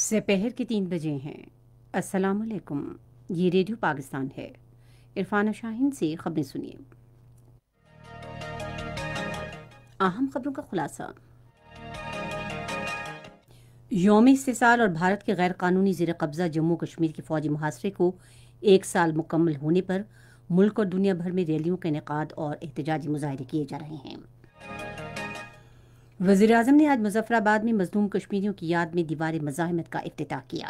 سپہر کے 3 بجے ہیں۔ السلام علیکم، یہ ریڈیو پاکستان ہے۔ عرفانہ شاہین سے خبریں سنیے۔ اہم خبروں کا خلاصہ۔ یوم استحصال اور بھارت کے غیر قانونی زیر قبضہ جموں کشمیر کے فوجی محاصرے کو 1 سال مکمل ہونے پر ملک اور دنیا بھر میں ریلیوں کا انعقاد اور احتجاجی مظاہرے کیے جا رہے ہیں۔ وزیر اعظم نے آج مظفر آباد میں مظلوم کشمیریوں کی یاد میں دیوار مزاحمت کا افتتاح کیا۔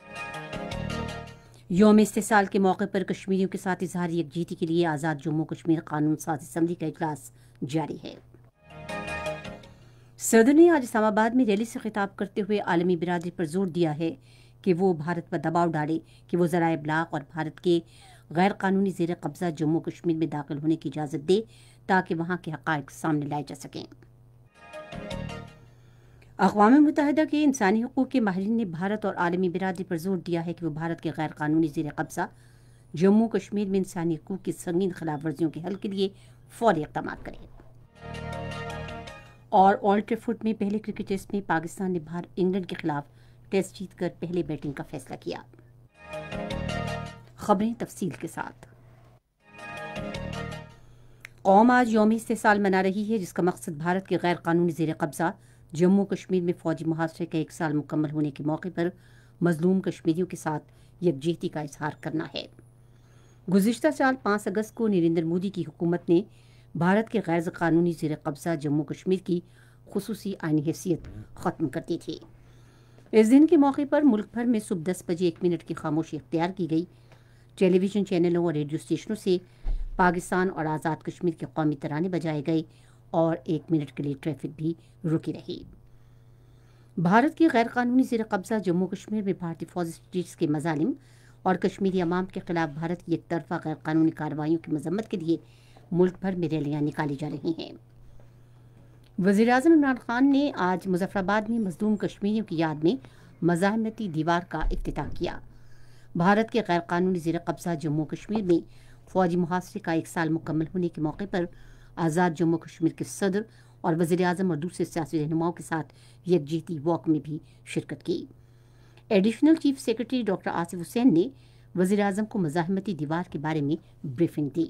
یوم استحصال کے موقع پر کشمیریوں کے ساتھ اظہار یکجہتی کے لیے آزاد جموں کشمیر قانون ساز اسمبلی کا اجلاس جاری ہے۔ صدر نے آج اسلام آباد میں ریلی سے خطاب کرتے ہوئے عالمی برادری پر زور دیا ہے کہ وہ بھارت پر دباؤ ڈالے کہ وہ ذرائع ابلاغ اور بھارت کے غیر قانونی زیر قبضہ جموں کشمیر میں داخل ہونے کی اجازت دے تاکہ وہاں کے حقائق سامنے لائے جا سکیں۔ اقوام متحدہ کے انسانی حقوق کے ماہرین نے بھارت اور عالمی برادری پر زور دیا ہے کہ وہ بھارت کے غیر قانونی زیر قبضہ جموں کشمیر میں انسانی حقوق کی سنگین خلاف ورزیوں کے حل کے لیے فوری اقدامات کرے۔ اور اولڈ ٹریفورڈ میں پہلے کرکٹ ٹیسٹ میں پاکستان نے انگلینڈ کے خلاف ٹیسٹ جیت کر پہلے بیٹنگ کا فیصلہ کیا۔ خبریں تفصیل کے ساتھ۔ قوم آج یوم استحصال منا رہی ہے، جس کا مقصد بھارت کے غیر قانونی زیر قبضہ جموں کشمیر میں فوجی محاصرے کا 1 سال مکمل ہونے کے موقع پر مظلوم کشمیریوں کے ساتھ یکجہتی کا اظہار کرنا ہے۔ گزشتہ سال 5 اگست کو نریندر مودی کی حکومت نے بھارت کے غیر قانونی زیر قبضہ جموں کشمیر کی خصوصی آئینی حیثیت ختم کر دی تھی۔ اس دن کے موقع پر ملک بھر میں صبح 10 بجے 1 منٹ کی خاموشی اختیار کی گئی۔ ٹیلی ویژن چینلوں اور ریڈیو اسٹیشنوں سے پاکستان اور آزاد کشمیر کے قومی ترانے بجائے گئے اور 1 منٹ کے لیے ٹریفک بھی رکی رہی۔ بھارت کی غیر قانونی زیر قبضہ جموں کشمیر میں بھارتی فوجی اسٹیٹس کے مظالم اور کشمیری عوام کے خلاف بھارت کی یک طرفہ غیر قانونی کارروائیوں کی مذمت کے لیے ملک بھر میں ریلیاں نکالی جا رہی ہیں۔ وزیر اعظم عمران خان نے آج مظفر آباد میں مظلوم کشمیریوں کی یاد میں مزاحمتی دیوار کا افتتاح کیا۔ بھارت کے غیر قانونی زیر قبضہ جموں کشمیر میں فوجی محاصرے کا 1 سال مکمل ہونے کے موقع پر آزاد جموں کشمیر کے صدر اور وزیر اعظم اور دوسرے سیاسی رہنماؤں کے ساتھ یکجہتی واک میں بھی شرکت کی۔ Additional chief secretary doctor Asif Hussain نے وزیر اعظم کو مزاحمتی دیوار کے بارے میں بریفنگ دی۔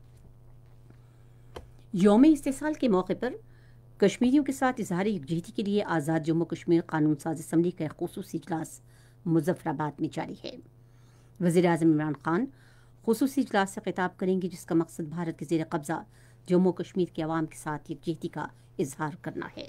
یوم استحصال کے موقع پر کشمیریوں کے ساتھ اظہار یکجہتی کے لیے آزاد جموں کشمیر قانون ساز اسمبلی کا ایک خصوصی اجلاس مظفر آباد میں جاری ہے۔ وزیر اعظم عمران خان خصوصی اجلاس سے خطاب کریں گے، جس کا مقصد بھارت کے زیر قبضہ جموں کشمیر کے عوام کے ساتھ یکجہتی کا اظہار کرنا ہے۔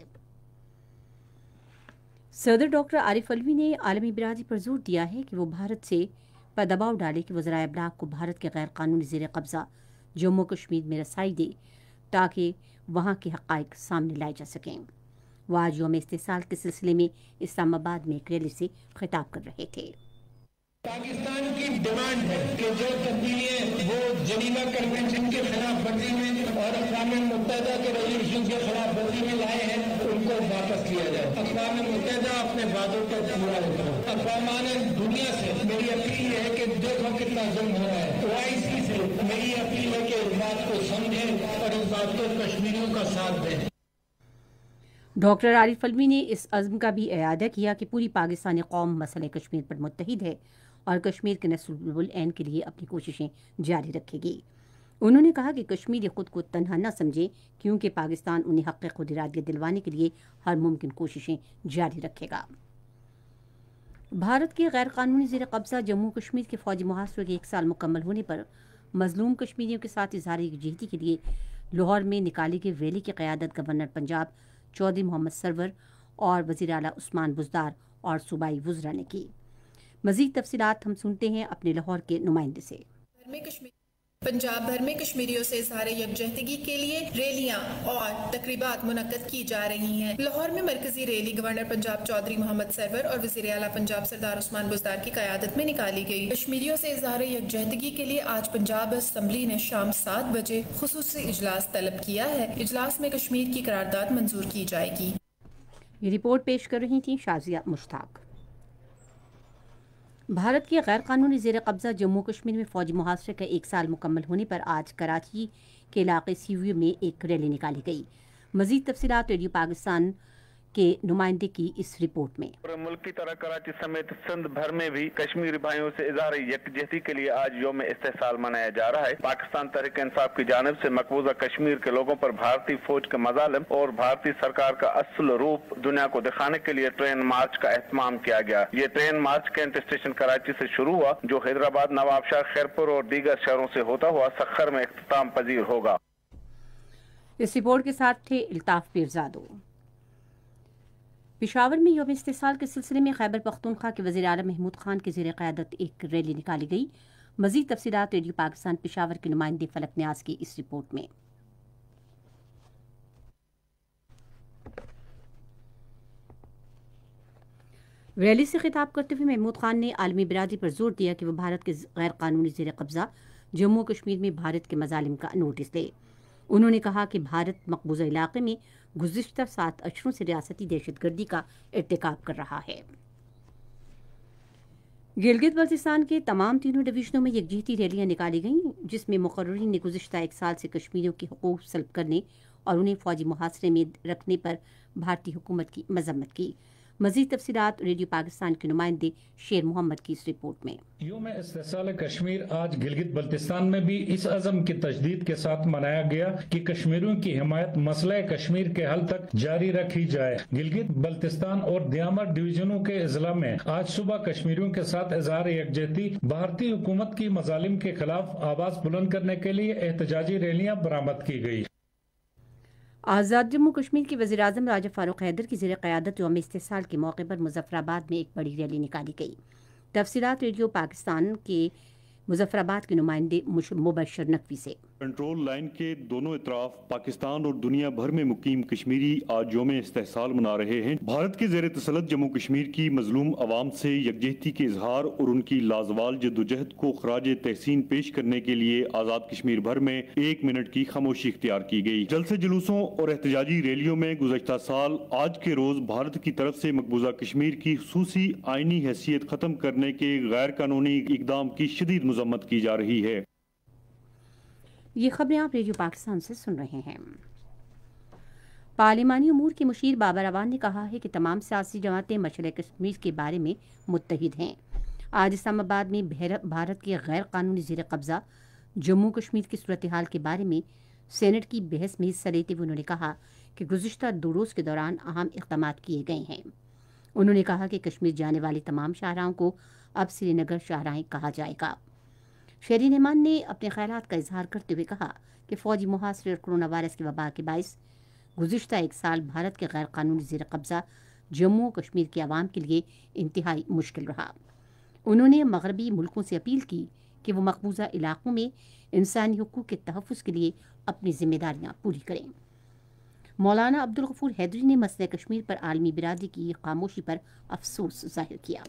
صدر ڈاکٹر عارف علوی نے عالمی برادری پر زور دیا ہے کہ وہ بھارت سے پر دباؤ ڈالے کہ وہ ذرائع ابلاغ کو بھارت کے غیر قانونی زیر قبضہ جموں کشمیر میں رسائی دے تاکہ وہاں کے حقائق سامنے لائے جا سکیں۔ وہ آج یوم استحصال کے سلسلے میں اسلام آباد میں ایک ریلی سے خطاب کر رہے تھے۔ پاکستان کی ڈیمانڈ ہے کہ جو تبدیلیاں وہ جنیوا کنونشن کے خلاف ورزی میں اور اقوام متحدہ کے ریزولوشن کے خلاف ورزی میں لائے ہیں ان کو واپس کیا جائے۔ اقوام متحدہ اپنے وعدوں کو پورا کرے۔ اقوام دنیا سے میری اپیل ہے کہ دیکھو کتنا ظلم ہو رہا ہے۔ OIC سے میری اپیل ہے کہ اس بات کو سمجھیں اور اس بات کو کشمیریوں کا ساتھ دیں۔ ڈاکٹر عارف علوی نے اس عزم کا بھی اعادہ کیا کہ پوری پاکستانی قوم مسئلہ کشمیر پر متحد ہے اور کشمیر کے نسل العین کے لیے اپنی کوششیں جاری رکھے گی۔ انہوں نے کہا کہ کشمیری خود کو تنہا نہ سمجھے، کیونکہ پاکستان انہیں حق خود ارادیت دلوانے کے لیے ہر ممکن کوششیں جاری رکھے گا۔ بھارت کے غیر قانونی زیر قبضہ جموں کشمیر کے فوجی محاصرے کے 1 سال مکمل ہونے پر مظلوم کشمیریوں کے ساتھ اظہار یکجہتی کے لیے لاہور میں نکالی گئی ریلی کی قیادت گورنر پنجاب چودھری محمد سرور اور وزیر اعلیٰ عثمان بزدار اور صوبائی وزراء نے کی۔ مزید تفصیلات ہم سنتے ہیں اپنے لاہور کے نمائندے سے۔ پنجاب بھر میں کشمیریوں سے اظہار یکجہتی کے لیے ریلیاں اور تقریبات منعقد کی جا رہی ہیں۔ لاہور میں مرکزی ریلی گورنر پنجاب چودھری محمد سرور اور وزیر اعلیٰ پنجاب سردار عثمان بزدار کی قیادت میں نکالی گئی۔ کشمیریوں سے اظہار یکجہتی کے لیے آج پنجاب اسمبلی نے شام 7 بجے خصوصی اجلاس طلب کیا ہے۔ اجلاس میں کشمیر کی قرارداد منظور کی جائے گی۔ یہ رپورٹ پیش کر رہی تھیں شازیہ مشتاق۔ بھارت کے غیر قانونی زیر قبضہ جموں کشمیر میں فوجی محاصرے کا 1 سال مکمل ہونے پر آج کراچی کے علاقے سیویو میں ایک ریلی نکالی گئی۔ مزید تفصیلات ریڈیو پاکستان के नुमाइंदे की इस रिपोर्ट में। पूरे मुल्क की तरह कराची समेत सिंध भर में भी कश्मीरी भाइयों से इज़हार यकजहती के लिए आज यौम इस्तेसाल मनाया जा रहा है। पाकिस्तान तहरीक इंसाफ की जानिब से मकबूजा कश्मीर के लोगों पर भारतीय फौज के मजालिम और भारतीय सरकार का असल रूप दुनिया को दिखाने के लिए ट्रेन मार्च का एहतमाम किया गया। ये train march Cantt station Karachi से शुरू हुआ, जो हैदराबाद, नवाबशाह, खैरपुर और दीगर शहरों से होता हुआ सखर में इख्तिताम पजीर होगा। इस रिपोर्ट के साथ थे इल्ताफ पीरजादो। पेशावर में यौम इस्तेसाल के सिलसिले में खैबर पख्तूनख्वा के वज़ीर आला महमूद खान की ज़ेर क़यादत एक रैली निकाली गई। मज़ीद तफसीलात रेडियो पाकिस्तान पेशावर के नुमाइंदे फलक न्याज की इस रिपोर्ट में। रैली से खिताब करते हुए महमूद खान ने आलमी बिरादरी पर जोर दिया कि वह भारत के गैर कानूनी ज़ेर कब्ज़ा जम्मू कश्मीर में भारत के मजालिम का नोटिस ले। उन्होंने कहा कि भारत मकबूजा इलाके में गुज़िश्ता 7 अशरों से रियासती दहशतगर्दी का इर्तिकाब कर रहा है। गिलगित बल्तिस्तान के तमाम तीनों डिवीजनों में यकजहती रैलियां निकाली गईं, जिसमें मुक़र्रिरीन ने गुज़िश्ता 1 साल से कश्मीरियों के हुकूक़ सल्ब करने और उन्हें फ़ौजी मुहासरे में रखने पर भारतीय हुकूमत की मजम्मत की। मज़ीद तफसीलात रेडियो पाकिस्तान के नुमाइंदे शेर मोहम्मद की इस रिपोर्ट में। यौम इस्तेसाल कश्मीर आज गिलगित बल्तिस्तान में भी इस अज़म की तजदीद के साथ मनाया गया कि कश्मीरियों की हिमायत मसला कश्मीर के हल तक जारी रखी जाए। गिलगित बल्तिस्तान और दियामर डिवीजनों के अजला में आज सुबह कश्मीरियों के साथ इज़हार यकजहती भारतीय हुकूमत की मजालिम के खिलाफ आवाज बुलंद करने के लिए एहतजाजी रैलियां बरामद की गई। आज़ाद जम्मू कश्मीर के वज़ीर आज़म राजा फारूक हैदर की ज़ेर क़यादत यौम इस्तेसाल के मौके पर मुज़फ़्फ़राबाद में एक बड़ी रैली निकाली गई। तफसीलात रेडियो पाकिस्तान के मुज़फ़्फ़राबाद के नुमाइंदे मुबशर नकवी से। कंट्रोल लाइन के दोनों इतराफ पाकिस्तान और दुनिया भर में मुकीम कश्मीरी आज यौम इस्तेसाल मना रहे हैं। भारत के ज़ेर तसल्लुत जम्मू कश्मीर की मजलूम अवाम से यकजहती के इजहार और उनकी लाजवाल जद्दोजहद को खराज तहसीन पेश करने के लिए आज़ाद कश्मीर भर में 1 मिनट की खामोशी इख्तियार की गई। जलसे जुलूसों और एहतजाजी रैलियों में गुज़श्ता साल आज के रोज भारत की तरफ से मकबूजा कश्मीर की खुसूसी आईनी हैसियत खत्म करने के गैर कानूनी इकदाम की शदीद मजम्मत की जा रही है। ये खबरें आप रेडियो पाकिस्तान से सुन रहे हैं। पार्लिमानी उमूर के मुशीर बाबर अवान ने कहा है कि तमाम सियासी जमातें मसले कश्मीर के बारे में मुत्तहिद हैं। आज इस्लामाबाद में भारत के गैर कानूनी ज़ेर कब्ज़ा जम्मू कश्मीर की सूरत हाल के बारे में सेनेट की बहस में हिस्सा लेते हुए उन्होंने कहा कि गुज़िश्ता 2 रोज़ के दौरान अहम इक़दाम किए गए हैं। उन्होंने कहा कि कश्मीर जाने वाली तमाम शाहराहों को अब श्रीनगर शाहराहें कहा जाएगा। शहरी नेमान ने अपने ख्यालात का इजहार करते हुए कहा कि फ़ौजी मुहासरे और कोरोना वायरस की वबा के बायस गुज़िश्ता 1 साल भारत के गैर कानूनी ज़ेर कब्ज़ा जम्मू कश्मीर के अवाम के लिए इंतहाई मुश्किल रहा। उन्होंने मगरबी मुल्कों से अपील की कि वो मकबूजा इलाकों में इंसानी हुकूक़ के तहफ़्फ़ुज़ के लिए अपनी जिम्मेदारियाँ पूरी करें। मौलाना अब्दुल गफूर हैदरी ने मसले कश्मीर पर आलमी बिरादरी की खामोशी पर अफसोस जाहिर किया।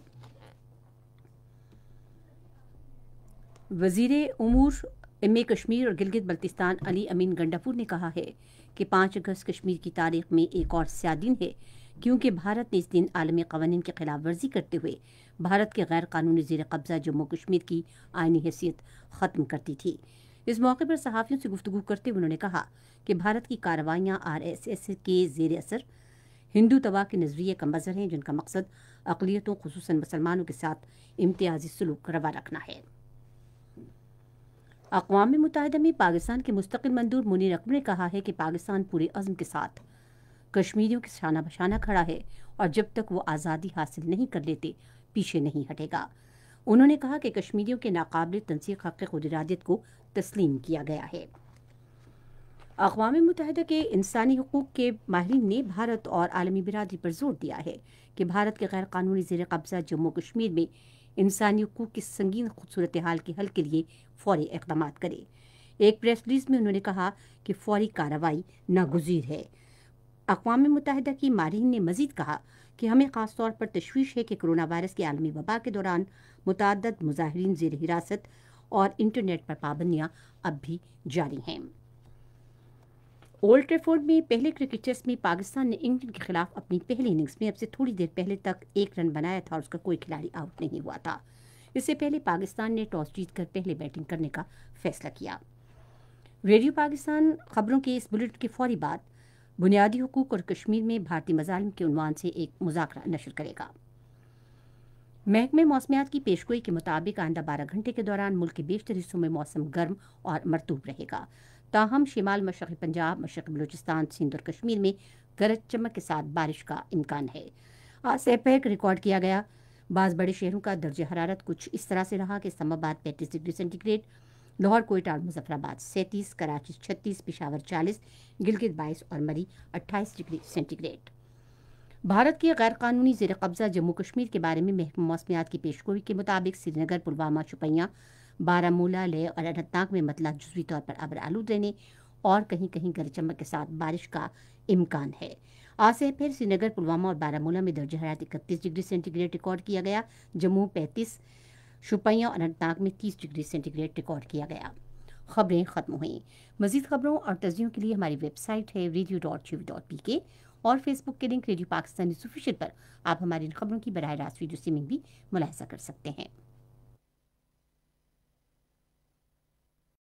वज़ीर उमूर एम कश्मीर और गिलगित बल्तिस्तान अली अमीन गंडापुर ने कहा है कि 5 अगस्त कश्मीर की तारीख में एक और स्याह दिन है, क्योंकि भारत ने इस दिन आलमी क़वानीन की खिलाफ वर्जी करते हुए भारत के गैर कानूनी ज़ेर कब्ज़ा जम्मू कश्मीर की आईनी हैसियत ख़त्म कर दी थी। इस मौके पर सहाफ़ियों से गुफ्तगू करते हुए उन्होंने कहा कि भारत की कार्रवाइयाँ RSS के ज़ेर असर हिंदू तवा के नज़रिए का मज़हर हैं, जिनका मकसद अक़लियतों ख़ुसूसन मुसलमानों के साथ इम्तियाज़ी सलूक रवा रखना है। अक़वाम मुत्तहिदा में पाकिस्तान के मुस्तक़िल मंदूर मुनीर अकबर ने कहा है कि पाकिस्तान पूरे अज़्म के साथ कश्मीरियों के शाना बशाना खड़ा है और जब तक वो आज़ादी हासिल नहीं कर लेते पीछे नहीं हटेगा। उन्होंने कहा कि कश्मीरियों के नाकाबिल तंसीख हक़ खुद इरादत को तस्लीम किया गया है। अक़वाम मुत्तहिदा के इंसानी हुकूक़ के माहिरीन ने भारत और आलमी बिरादरी पर जोर दिया है कि भारत के गैर कानूनी ज़ेर कब्ज़ा जम्मू कश्मीर में इंसानी हुकूक़ की संगीन सूरत हाल के हल के लिए फ़ौरी इक़दाम करे। एक प्रेस रिलीज़ में उन्होंने कहा कि फ़ौरी कार्रवाई नागुज़ीर है। अक़वाम मुत्तहिदा की माहिरीन ने मज़ीद कहा कि हमें ख़ास तौर पर तशवीश है कि कोरोना वायरस की आलमी वबा के दौरान मुतअद्दिद मुज़ाहिरीन ज़ेर हिरासत और इंटरनेट पर पाबंदियाँ अब भी जारी हैं। ओल्ड ट्रैफोर्ड में पहले क्रिकेट टेस्ट में पाकिस्तान ने इंग्लैंड के खिलाफ अपनी पहली इनिंग्स में अब से थोड़ी देर पहले तक 1 रन बनाया था और उसका कोई खिलाड़ी आउट नहीं हुआ था। इससे पहले पाकिस्तान ने टॉस जीतकर पहले बैटिंग करने का फैसला किया। रेडियो पाकिस्तान खबरों के इस बुलेटिन के फौरी बाद बुनियादी हुकूक और कश्मीर में भारतीय मजालिम के उन्वान से एक मुज़ाकरा नशर करेगा। महकमे मौसमियात की पेशगोई के मुताबिक आइंदा 12 घंटे के दौरान मुल्क के बेशतर हिस्सों में मौसम गर्म और मरतूब रहेगा। ताहम शिमाल मशरक़ी पंजाब, मशरक़ी बलूचिस्तान, सिंध और कश्मीर में गरज चमक के साथ बारिश का इम्कान है। आज सेपैक रिकॉर्ड किया गया। बाज़ बड़े शहरों का दर्ज हरारत कुछ इस तरह से रहा कि इस्लामाबाद 35 डिग्री सेंटीग्रेड, लाहौर, कोयटा और मुजफ्फराबाद 37, कराची 36, पेशावर 40, गिलगित 22 और मरी 28 डिग्री सेंटीग्रेड। भारत के गैर कानूनी ज़ेर कब्ज़ा जम्मू कश्मीर के बारे में महकमा मौसमियात की पेशगोई के मुताबिक श्रीनगर, पुलवामा, शुपियां, बारामूला, लेह और अनंतनाग में मतला जुज़वी तौर पर अबर आलूद रहने और कहीं कहीं गरज चमक के साथ बारिश का इम्कान है। आज से फिर श्रीनगर, पुलवामा और बारामूला में दर्ज हरारत 31 डिग्री सेंटीग्रेड रिकॉर्ड किया गया। जम्मू 35, शुपियां और अनंतनाग में 30 डिग्री सेंटीग्रेड रिकॉर्ड किया गया। खबरें ख़त्म हुई। मज़ीद खबरों और तज़कियों के लिए हमारी वेबसाइट है radio.gov.pk और फेसबुक के link radio Pakistan news official पर आप हमारी इन खबरों की बराह रास्त वीडियो स्ट्रीमिंग भी मुलाहिजा कर सकते हैं।